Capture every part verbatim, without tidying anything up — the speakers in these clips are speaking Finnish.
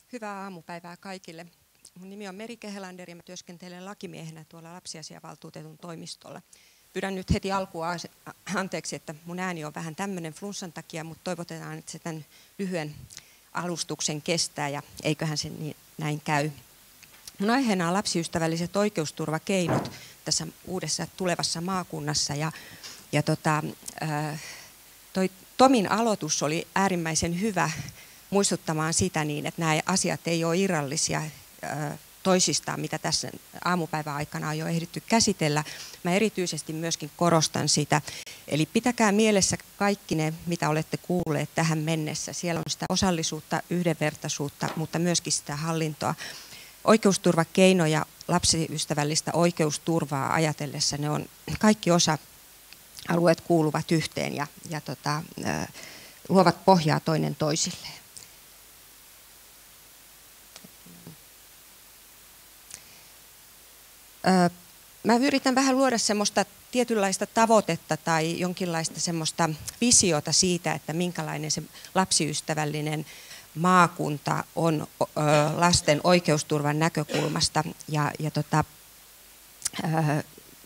Hyvää aamupäivää kaikille. Mun nimi on Meri Kehelander ja mä työskentelen lakimiehenä tuolla lapsiasiavaltuutetun toimistolla. Pyydän nyt heti alkuun anteeksi, että mun ääni on vähän tämmöinen flunssan takia, mutta toivotetaan, että se tämän lyhyen alustuksen kestää ja eiköhän se niin, näin käy. Mun aiheena on lapsiystävälliset oikeusturvakeinot tässä uudessa tulevassa maakunnassa. Ja, ja tota, toi Tomin aloitus oli äärimmäisen hyvä muistuttamaan sitä niin, että nämä asiat ei ole irrallisia toisistaan, mitä tässä aamupäivän aikana on jo ehditty käsitellä. Mä erityisesti myöskin korostan sitä. Eli pitäkää mielessä kaikki ne, mitä olette kuulleet tähän mennessä. Siellä on sitä osallisuutta, yhdenvertaisuutta, mutta myöskin sitä hallintoa. Oikeusturvakeinoja, lapsiystävällistä oikeusturvaa ajatellessa ne on kaikki osa-alueet kuuluvat yhteen ja, ja tota, äh, luovat pohjaa toinen toisilleen. Äh, mä yritän vähän luoda semmoista tietynlaista tavoitetta tai jonkinlaista semmoista visiota siitä, että minkälainen se lapsiystävällinen maakunta on ö, lasten oikeusturvan näkökulmasta ja, ja tota, ö,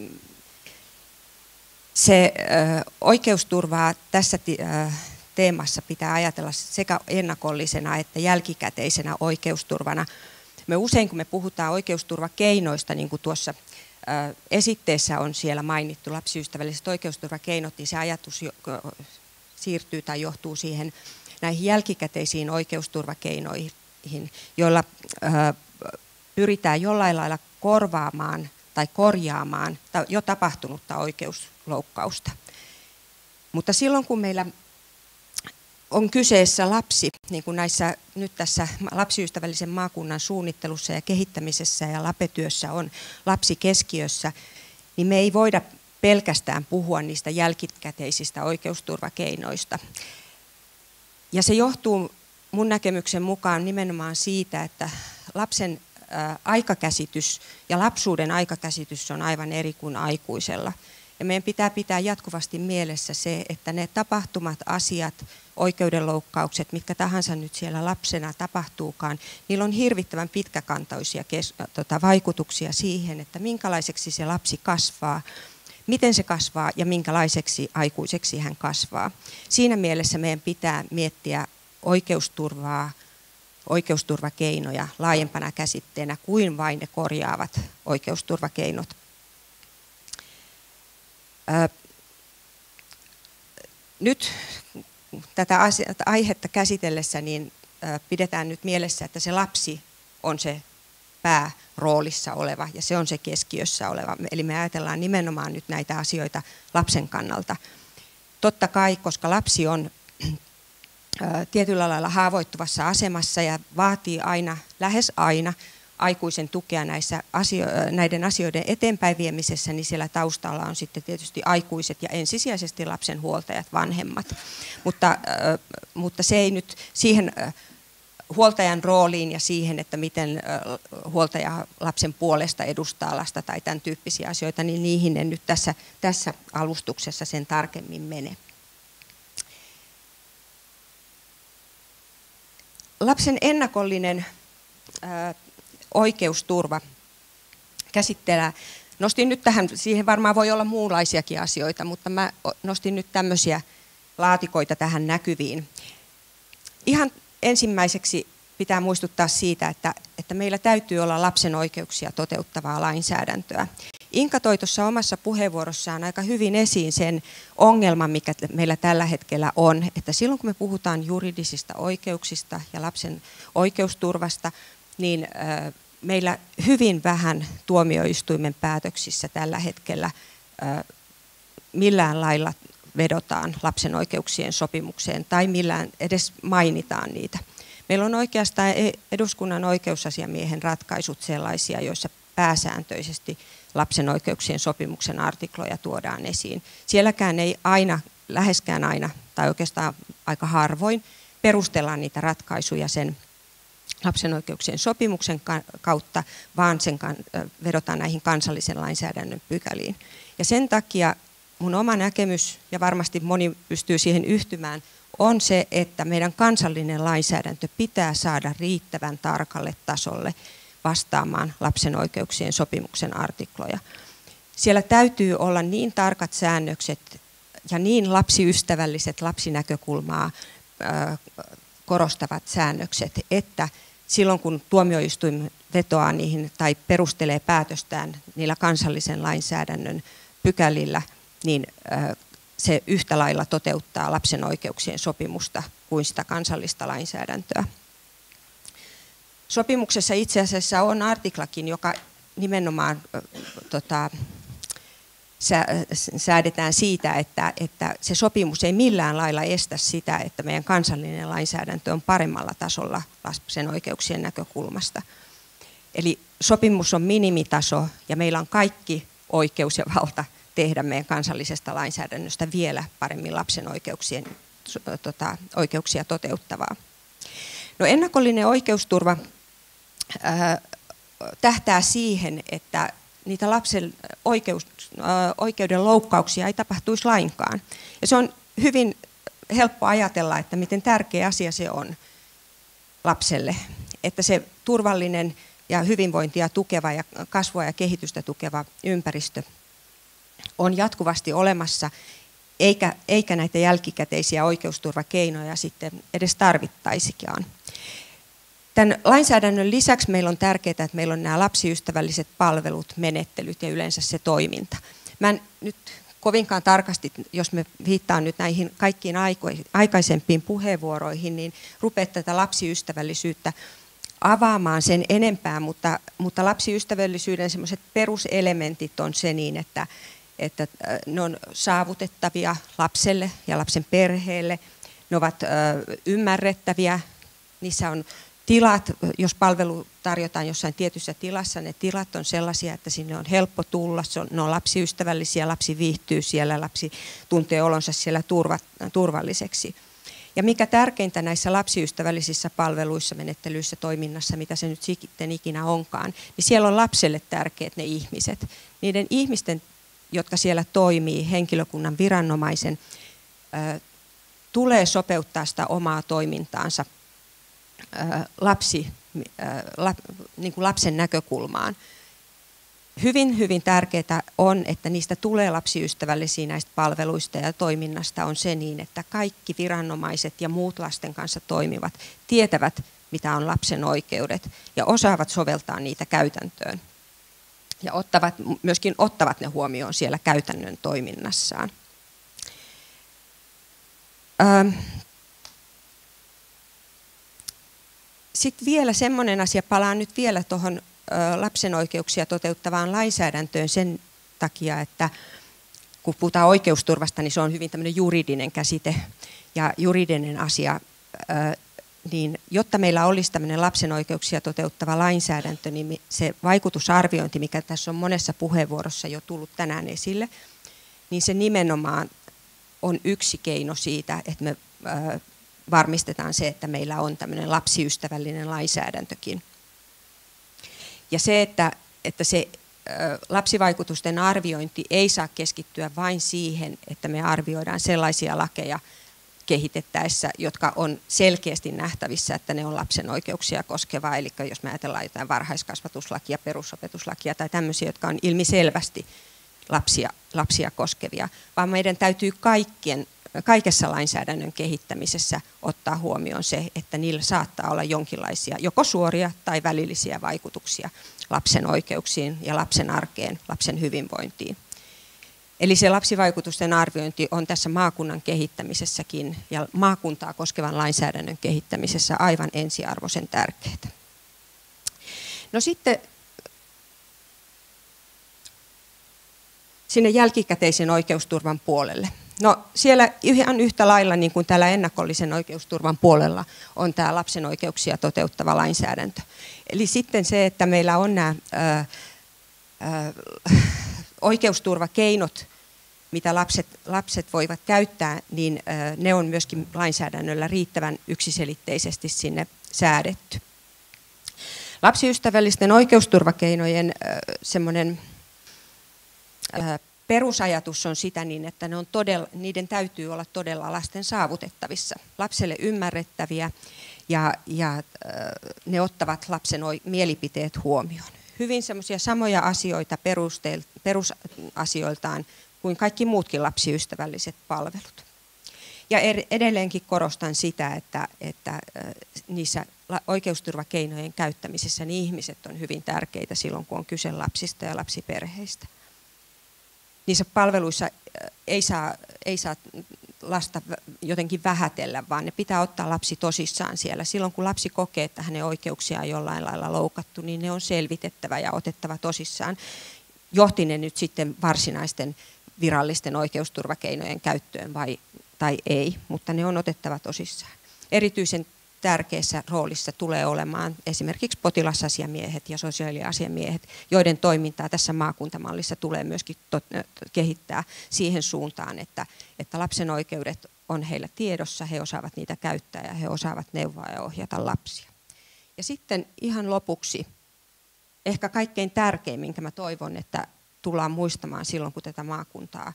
se ö, oikeusturvaa tässä ti, ö, teemassa pitää ajatella sekä ennakollisena että jälkikäteisenä oikeusturvana. Me usein kun me puhutaan oikeusturvakeinoista, niin kuin tuossa ö, esitteessä on siellä mainittu lapsiystävälliset oikeusturvakeinot, niin se ajatus jo, siirtyy tai johtuu siihen näihin jälkikäteisiin oikeusturvakeinoihin, joilla ö, pyritään jollain lailla korvaamaan tai korjaamaan jo tapahtunutta oikeusloukkausta. Mutta silloin kun meillä on kyseessä lapsi, niin kuin näissä, nyt tässä lapsiystävällisen maakunnan suunnittelussa ja kehittämisessä ja lapetyössä on lapsi keskiössä, niin me ei voida pelkästään puhua niistä jälkikäteisistä oikeusturvakeinoista. Ja se johtuu mun näkemyksen mukaan nimenomaan siitä, että lapsen ä, aikakäsitys ja lapsuuden aikakäsitys on aivan eri kuin aikuisella. Ja meidän pitää pitää jatkuvasti mielessä se, että ne tapahtumat, asiat, oikeudenloukkaukset, mitkä tahansa nyt siellä lapsena tapahtuukaan, niillä on hirvittävän pitkäkantoisia kes, tota, vaikutuksia siihen, että minkälaiseksi se lapsi kasvaa, miten se kasvaa ja minkälaiseksi aikuiseksi hän kasvaa. Siinä mielessä meidän pitää miettiä oikeusturvaa, oikeusturvakeinoja laajempana käsitteenä kuin vain ne korjaavat oikeusturvakeinot. Ö, nyt tätä aihetta käsitellessä niin ö, pidetään nyt mielessä, että se lapsi on se pääroolissa oleva ja se on se keskiössä oleva. Eli me ajatellaan nimenomaan nyt näitä asioita lapsen kannalta. Totta kai, koska lapsi on ä, tietyllä lailla haavoittuvassa asemassa ja vaatii aina, lähes aina, aikuisen tukea näissä asio- näiden asioiden eteenpäin viemisessä, niin siellä taustalla on sitten tietysti aikuiset ja ensisijaisesti lapsen huoltajat, vanhemmat. Mutta, ä, mutta se ei nyt siihen ä, huoltajan rooliin ja siihen, että miten huoltaja lapsen puolesta edustaa lasta tai tämän tyyppisiä asioita, niin niihin en nyt tässä, tässä alustuksessa sen tarkemmin mene. Lapsen ennakollinen ää, oikeusturva käsittelee, nostin nyt tähän, siihen varmaan voi olla muunlaisiakin asioita, mutta mä nostin nyt tämmöisiä laatikoita tähän näkyviin. Ihan ensimmäiseksi pitää muistuttaa siitä, että, että meillä täytyy olla lapsen oikeuksia toteuttavaa lainsäädäntöä. Inka toi tuossa omassa puheenvuorossaan aika hyvin esiin sen ongelman, mikä meillä tällä hetkellä on, että silloin kun me puhutaan juridisista oikeuksista ja lapsen oikeusturvasta, niin äh, meillä hyvin vähän tuomioistuimen päätöksissä tällä hetkellä äh, millään lailla vedotaan lapsen oikeuksien sopimukseen tai millään edes mainitaan niitä. Meillä on oikeastaan eduskunnan oikeusasiamiehen ratkaisut sellaisia, joissa pääsääntöisesti lapsen oikeuksien sopimuksen artikloja tuodaan esiin. Sielläkään ei aina, läheskään aina tai oikeastaan aika harvoin perustellaan niitä ratkaisuja sen lapsen oikeuksien sopimuksen kautta, vaan sen vedotaan näihin kansallisen lainsäädännön pykäliin. Ja sen takia mun oma näkemys, ja varmasti moni pystyy siihen yhtymään, on se, että meidän kansallinen lainsäädäntö pitää saada riittävän tarkalle tasolle vastaamaan lapsen oikeuksien sopimuksen artikloja. Siellä täytyy olla niin tarkat säännökset ja niin lapsiystävälliset lapsinäkökulmaa korostavat säännökset, että silloin kun tuomioistuin vetoaa niihin tai perustelee päätöstään niillä kansallisen lainsäädännön pykälillä, niin se yhtä lailla toteuttaa lapsen oikeuksien sopimusta kuin sitä kansallista lainsäädäntöä. Sopimuksessa itse asiassa on artiklakin, joka nimenomaan tota, säädetään siitä, että, että se sopimus ei millään lailla estä sitä, että meidän kansallinen lainsäädäntö on paremmalla tasolla lapsen oikeuksien näkökulmasta. Eli sopimus on minimitaso ja meillä on kaikki oikeus ja valta tehdä meidän kansallisesta lainsäädännöstä vielä paremmin lapsen oikeuksien, tota, oikeuksia toteuttavaa. No, ennakollinen oikeusturva ää, tähtää siihen, että niitä lapsen oikeus, ää, oikeuden loukkauksia ei tapahtuisi lainkaan. Ja se on hyvin helppo ajatella, että miten tärkeä asia se on lapselle, että se turvallinen ja hyvinvointia tukeva ja kasvua ja kehitystä tukeva ympäristö on jatkuvasti olemassa, eikä, eikä näitä jälkikäteisiä oikeusturvakeinoja sitten edes tarvittaisikaan. Tämän lainsäädännön lisäksi meillä on tärkeää, että meillä on nämä lapsiystävälliset palvelut, menettelyt ja yleensä se toiminta. Mä en nyt kovinkaan tarkasti, jos me viittaan nyt näihin kaikkiin aikaisempiin puheenvuoroihin, niin rupea tätä lapsiystävällisyyttä avaamaan sen enempää, mutta, mutta lapsiystävällisyyden semmoiset peruselementit on se niin, että, että ne on saavutettavia lapselle ja lapsen perheelle, ne ovat ö, ymmärrettäviä, niissä on tilat, jos palvelu tarjotaan jossain tietyssä tilassa, ne tilat on sellaisia, että sinne on helppo tulla, se on, ne on lapsiystävällisiä, lapsi viihtyy siellä, lapsi tuntee olonsa siellä turva, turvalliseksi. Ja mikä tärkeintä näissä lapsiystävällisissä palveluissa, menettelyissä, toiminnassa, mitä se nyt sitten ikinä onkaan, niin siellä on lapselle tärkeät ne ihmiset. Niiden ihmisten, jotka siellä toimii, henkilökunnan viranomaisen, ä, tulee sopeuttaa sitä omaa toimintaansa ä, lapsi, ä, lap, niin kuin lapsen näkökulmaan. Hyvin, hyvin tärkeää on, että niistä tulee lapsiystävällisiä näistä palveluista ja toiminnasta on se niin, että kaikki viranomaiset ja muut lasten kanssa toimivat tietävät, mitä on lapsen oikeudet ja osaavat soveltaa niitä käytäntöön. Ja ottavat, myöskin ottavat ne huomioon siellä käytännön toiminnassaan. Sitten vielä semmoinen asia, palaan nyt vielä tuohon lapsen oikeuksia toteuttavaan lainsäädäntöön sen takia, että kun puhutaan oikeusturvasta, niin se on hyvin tämmöinen juridinen käsite ja juridinen asia, niin jotta meillä olisi tämmöinen lapsen oikeuksia toteuttava lainsäädäntö, niin se vaikutusarviointi, mikä tässä on monessa puheenvuorossa jo tullut tänään esille, niin se nimenomaan on yksi keino siitä, että me varmistetaan se, että meillä on tämmöinen lapsiystävällinen lainsäädäntökin. Ja se, että, että se lapsivaikutusten arviointi ei saa keskittyä vain siihen, että me arvioidaan sellaisia lakeja kehitettäessä, jotka on selkeästi nähtävissä, että ne on lapsen oikeuksia koskevaa. Eli jos me ajatellaan jotain varhaiskasvatuslakia, perusopetuslakia tai tämmöisiä, jotka on ilmiselvästi lapsia, lapsia koskevia, vaan meidän täytyy kaikkien, kaikessa lainsäädännön kehittämisessä ottaa huomioon se, että niillä saattaa olla jonkinlaisia joko suoria tai välillisiä vaikutuksia lapsen oikeuksiin ja lapsen arkeen, lapsen hyvinvointiin. Eli se lapsivaikutusten arviointi on tässä maakunnan kehittämisessäkin ja maakuntaa koskevan lainsäädännön kehittämisessä aivan ensiarvoisen tärkeää. No sitten sinne jälkikäteisen oikeusturvan puolelle. No siellä ihan yhtä lailla niin kuin täällä ennakollisen oikeusturvan puolella on tämä lapsen oikeuksia toteuttava lainsäädäntö. Eli sitten se, että meillä on nämä ää, ää, oikeusturvakeinot, mitä lapset, lapset voivat käyttää, niin ää, ne on myöskin lainsäädännöllä riittävän yksiselitteisesti sinne säädetty. Lapsiystävällisten oikeusturvakeinojen ää, semmoinen ää, Perusajatus on sitä niin, että ne on todella, niiden täytyy olla todella lasten saavutettavissa, lapselle ymmärrettäviä ja, ja ne ottavat lapsen mielipiteet huomioon. Hyvin semmoisia samoja asioita perusasioiltaan kuin kaikki muutkin lapsiystävälliset palvelut. Ja edelleenkin korostan sitä, että, että niissä oikeusturvakeinojen käyttämisessä niin ihmiset on hyvin tärkeitä silloin, kun on kyse lapsista ja lapsiperheistä. Niissä palveluissa ei saa, ei saa lasta jotenkin vähätellä, vaan ne pitää ottaa lapsi tosissaan siellä. Silloin kun lapsi kokee, että hänen oikeuksiaan on jollain lailla loukattu, niin ne on selvitettävä ja otettava tosissaan. Johti ne nyt sitten varsinaisten virallisten oikeusturvakeinojen käyttöön vai, tai ei, mutta ne on otettava tosissaan. Erityisen tärkeässä roolissa tulee olemaan esimerkiksi potilasasiamiehet ja sosiaaliasiamiehet, joiden toimintaa tässä maakuntamallissa tulee myöskin kehittää siihen suuntaan, että, että lapsen oikeudet on heillä tiedossa, he osaavat niitä käyttää ja he osaavat neuvoa ja ohjata lapsia. Ja sitten ihan lopuksi ehkä kaikkein tärkein, minkä mä toivon, että tullaan muistamaan silloin, kun tätä maakuntaa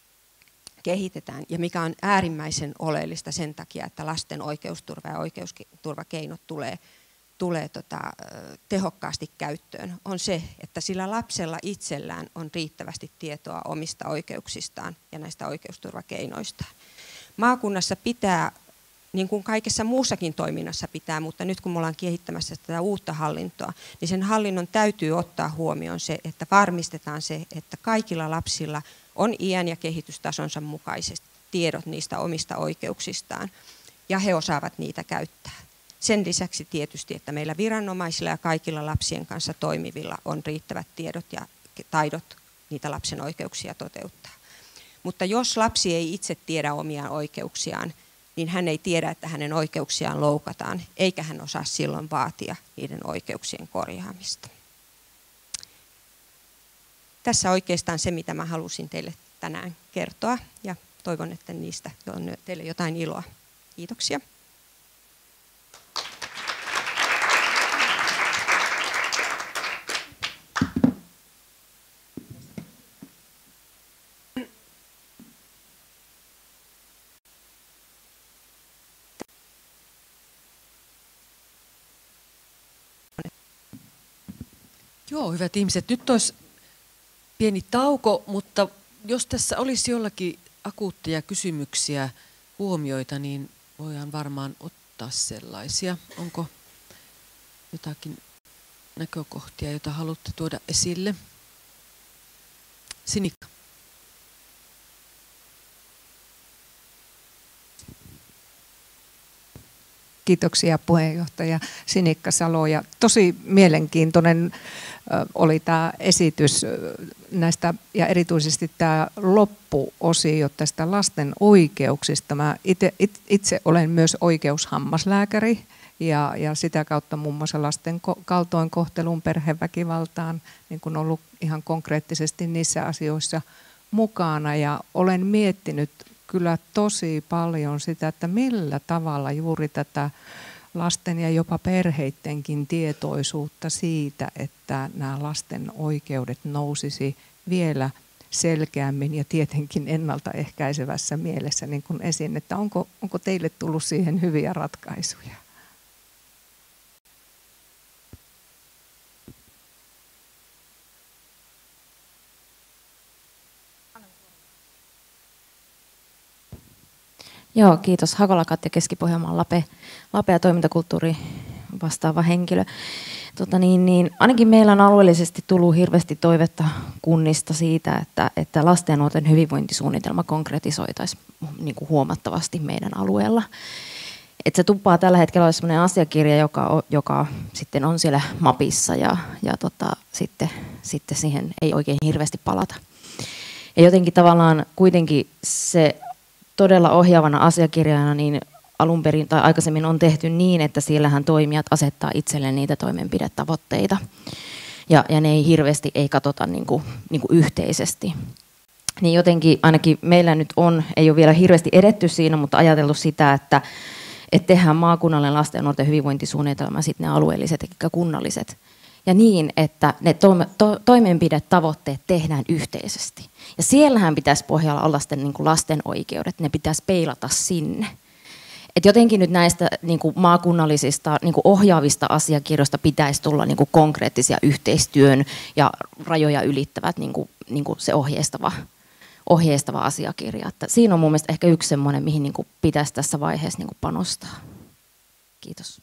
kehitetään ja mikä on äärimmäisen oleellista sen takia, että lasten oikeusturva ja oikeusturvakeinot tulee, tulee tota, tehokkaasti käyttöön, on se, että sillä lapsella itsellään on riittävästi tietoa omista oikeuksistaan ja näistä oikeusturvakeinoistaan. Maakunnassa pitää, niin kuin kaikessa muussakin toiminnassa pitää, mutta nyt kun me ollaan kehittämässä tätä uutta hallintoa, niin sen hallinnon täytyy ottaa huomioon se, että varmistetaan se, että kaikilla lapsilla on iän ja kehitystasonsa mukaisesti tiedot niistä omista oikeuksistaan ja he osaavat niitä käyttää. Sen lisäksi tietysti, että meillä viranomaisilla ja kaikilla lapsien kanssa toimivilla on riittävät tiedot ja taidot niitä lapsen oikeuksia toteuttaa. Mutta jos lapsi ei itse tiedä omia oikeuksiaan, niin hän ei tiedä, että hänen oikeuksiaan loukataan, eikä hän osaa silloin vaatia niiden oikeuksien korjaamista. Tässä oikeastaan se, mitä mä halusin teille tänään kertoa, ja toivon, että niistä on teille jotain iloa. Kiitoksia. Joo, hyvät ihmiset, nyt olisi pieni tauko, mutta jos tässä olisi jollakin akuutteja kysymyksiä, huomioita, niin voidaan varmaan ottaa sellaisia. Onko jotakin näkökohtia, joita haluatte tuoda esille? Sinikka. Kiitoksia puheenjohtaja Sinikka Salo. Ja tosi mielenkiintoinen oli tämä esitys näistä ja erityisesti tämä loppuosio tästä lasten oikeuksista. Mä itse, itse olen myös oikeushammaslääkäri ja, ja sitä kautta muun muassa lasten kaltoinkohteluun, perheväkivaltaan, niin kuin ollut ihan konkreettisesti niissä asioissa mukana ja olen miettinyt kyllä tosi paljon sitä, että millä tavalla juuri tätä lasten ja jopa perheittenkin tietoisuutta siitä, että nämä lasten oikeudet nousisi vielä selkeämmin ja tietenkin ennaltaehkäisevässä mielessä niin kuin esiin, että onko, onko teille tullut siihen hyviä ratkaisuja? Joo, kiitos. Hakola Katja, Keski-Pohjanmaan Lape, Lape ja toimintakulttuuri vastaava henkilö. Tota niin, niin, ainakin meillä on alueellisesti tullut hirveästi toivetta kunnista siitä, että, että lasten ja nuorten hyvinvointisuunnitelma konkretisoitaisiin niin kuin huomattavasti meidän alueella. Et se tuppaa tällä hetkellä olla sellainen asiakirja, joka, joka sitten on siellä mapissa ja, ja tota, sitten, sitten siihen ei oikein hirveästi palata. Ja jotenkin tavallaan kuitenkin se todella ohjaavana asiakirjana niin alun perin tai aikaisemmin on tehty niin, että siellähän toimijat asettaa itselleen niitä toimenpidetavoitteita. Ja, ja ne ei hirveästi ei katsota niin kuin, niin kuin yhteisesti. Niin jotenkin ainakin meillä nyt on, ei ole vielä hirveästi edetty siinä, mutta ajateltu sitä, että, että tehdään maakunnallinen lasten ja nuorten hyvinvointisuunnitelma, sitten ne alueelliset ja kunnalliset. ja niin, että ne to- to- toimenpidetavoitteet tehdään yhteisesti. Ja siellähän pitäisi pohjalla olla sitten niin kuin lasten oikeudet, ne pitäisi peilata sinne. Et jotenkin nyt näistä niin kuin maakunnallisista niin kuin ohjaavista asiakirjoista pitäisi tulla niin kuin konkreettisia yhteistyön ja rajoja ylittävät niin kuin, niin kuin se ohjeistava, ohjeistava asiakirja. Että siinä on mun mielestä ehkä yksi semmoinen, mihin niin kuin pitäisi tässä vaiheessa niin kuin panostaa. Kiitos.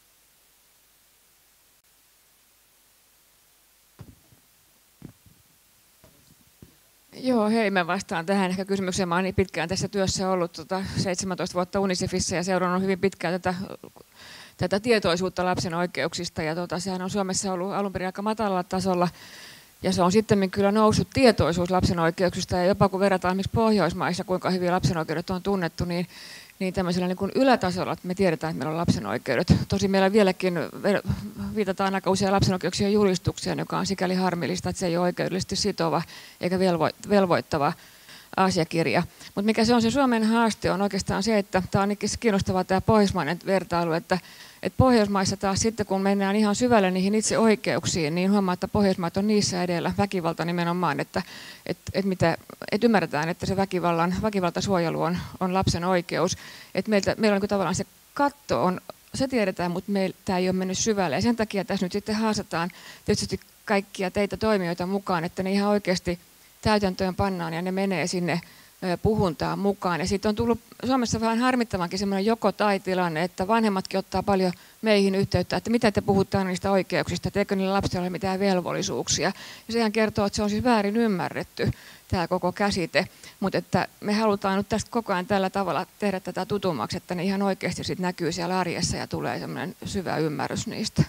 Joo, hei, mä vastaan tähän ehkä kysymykseen. Mä oon niin pitkään tässä työssä ollut tota, seitsemäntoista vuotta Unicefissa ja seurannut hyvin pitkään tätä, tätä tietoisuutta lapsen oikeuksista. Ja tota, sehän on Suomessa ollut alun perin aika matalalla tasolla. Ja se on sitten kyllä noussut tietoisuus lapsen oikeuksista. Ja jopa kun verrataan esimerkiksi Pohjoismaissa, kuinka hyvin lapsen oikeudet on tunnettu, niin, niin tämmöisellä niin kuin ylätasolla että me tiedetään, että meillä on lapsen oikeudet. Tosi meillä vieläkin viitataan aika usein lapsen oikeuksien julistukseen, joka on sikäli harmillista, että se ei ole oikeudellisesti sitova eikä velvo- velvoittava asiakirja. Mutta mikä se on se Suomen haaste on oikeastaan se, että tämä on kiinnostavaa tämä pohjoismainen vertailu, että, että Pohjoismaissa taas sitten kun mennään ihan syvälle niihin itse oikeuksiin, niin huomaa, että Pohjoismaat on niissä edellä väkivalta nimenomaan, että, että, että, mitä, että ymmärretään, että se väkivallan, väkivaltasuojelu on, on lapsen oikeus. Että meiltä, meillä on niin tavallaan se katto, on, se tiedetään, mutta meillä tämä ei ole mennyt syvälle. Ja sen takia tässä nyt sitten haastetaan tietysti kaikkia teitä toimijoita mukaan, että ne ihan oikeasti täytäntöön pannaan ja ne menee sinne puhuntaan mukaan. Ja sitten on tullut Suomessa vähän harmittavankin semmoinen joko-tai-tilanne, että vanhemmatkin ottaa paljon meihin yhteyttä, että mitä te puhutaan niistä oikeuksista, että eikö niillä lapsilla ole mitään velvollisuuksia. Ja sehän kertoo, että se on siis väärin ymmärretty, tämä koko käsite. Mutta että me halutaan nyt tästä koko ajan tällä tavalla tehdä tätä tutummaksi, että ne ihan oikeasti sit näkyy siellä arjessa ja tulee semmoinen syvä ymmärrys niistä.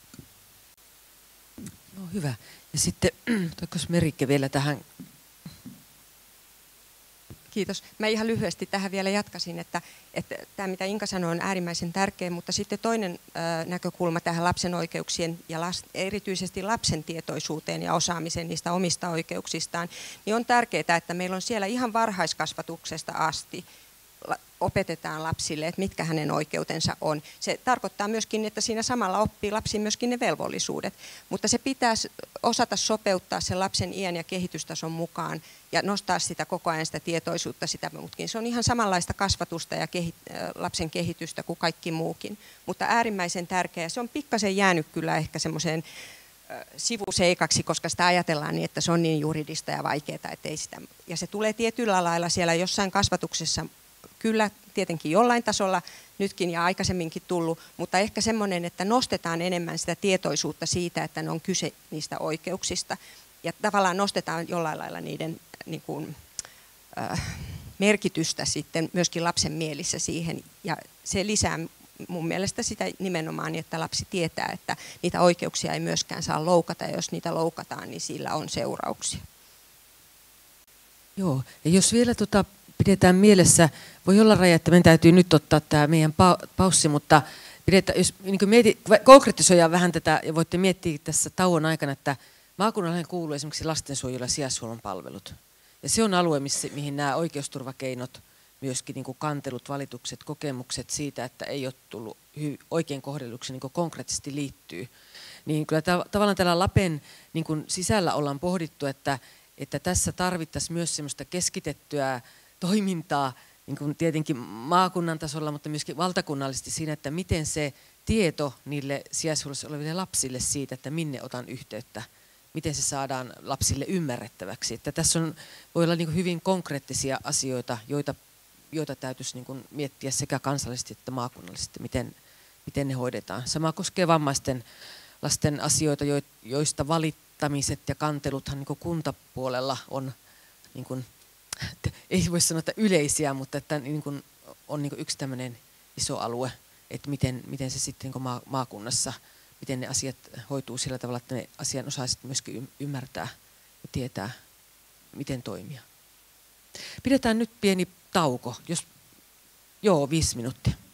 No hyvä. Ja sitten, toikos Merikke vielä tähän? Kiitos. Mä ihan lyhyesti tähän vielä jatkasin, että, että tämä mitä Inka sanoi on äärimmäisen tärkeä, mutta sitten toinen ö, näkökulma tähän lapsen oikeuksien ja las, erityisesti lapsen tietoisuuteen ja osaamiseen niistä omista oikeuksistaan, niin on tärkeää, että meillä on siellä ihan varhaiskasvatuksesta asti opetetaan lapsille, että mitkä hänen oikeutensa on. Se tarkoittaa myöskin, että siinä samalla oppii lapsi myöskin ne velvollisuudet, mutta se pitäisi osata sopeuttaa sen lapsen iän ja kehitystason mukaan ja nostaa sitä koko ajan sitä tietoisuutta sitä muutkin. Se on ihan samanlaista kasvatusta ja kehi, lapsen kehitystä kuin kaikki muukin, mutta äärimmäisen tärkeää. Se on pikkasen jäänyt kyllä ehkä semmoiseen sivuseikaksi, koska sitä ajatellaan niin, että se on niin juridista ja vaikeaa, että ei sitä, ja se tulee tietyllä lailla siellä jossain kasvatuksessa kyllä tietenkin jollain tasolla nytkin ja aikaisemminkin tullut, mutta ehkä semmoinen, että nostetaan enemmän sitä tietoisuutta siitä, että ne on kyse niistä oikeuksista ja tavallaan nostetaan jollain lailla niiden niin kuin, äh, merkitystä sitten myöskin lapsen mielissä siihen ja se lisää mun mielestä sitä nimenomaan, että lapsi tietää, että niitä oikeuksia ei myöskään saa loukata ja jos niitä loukataan, niin sillä on seurauksia. Joo, ja jos vielä tota pidetään mielessä, voi olla raja, että meidän täytyy nyt ottaa tämä meidän paussi, mutta pidetään, jos niin mietit, konkretisoidaan vähän tätä ja voitte miettiä tässä tauon aikana, että maakunnalle kuuluu esimerkiksi lastensuojelu ja sijaishuollon palvelut. Ja se on alue, missä, mihin nämä oikeusturvakeinot, myöskin niin kuin kantelut, valitukset, kokemukset siitä, että ei ole tullut oikein kohdelluksi, niin kuin konkreettisesti liittyy. Niin kyllä ta- tavallaan tällä Lapen niin kuin sisällä ollaan pohdittu, että, että tässä tarvittaisiin myös semmoista keskitettyä toimintaa niin kuin tietenkin maakunnan tasolla, mutta myöskin valtakunnallisesti siinä, että miten se tieto niille sijaishuollossa oleville lapsille siitä, että minne otan yhteyttä, miten se saadaan lapsille ymmärrettäväksi. Että tässä on, voi olla niin kuin hyvin konkreettisia asioita, joita, joita täytyisi niin kuin miettiä sekä kansallisesti että maakunnallisesti, miten, miten ne hoidetaan. Sama koskee vammaisten lasten asioita, joista valittamiset ja kanteluthan niin kuin kuntapuolella on niin kuin ei voi sanoa, että yleisiä, mutta että niin kuin on niin kuin yksi tämmöinen iso alue, että miten, miten se sitten niin kuin maa, maakunnassa, miten ne asiat hoituu sillä tavalla, että ne asianosaiset myöskin ymmärtää ja tietää, miten toimia. Pidetään nyt pieni tauko, jos, joo, viisi minuuttia.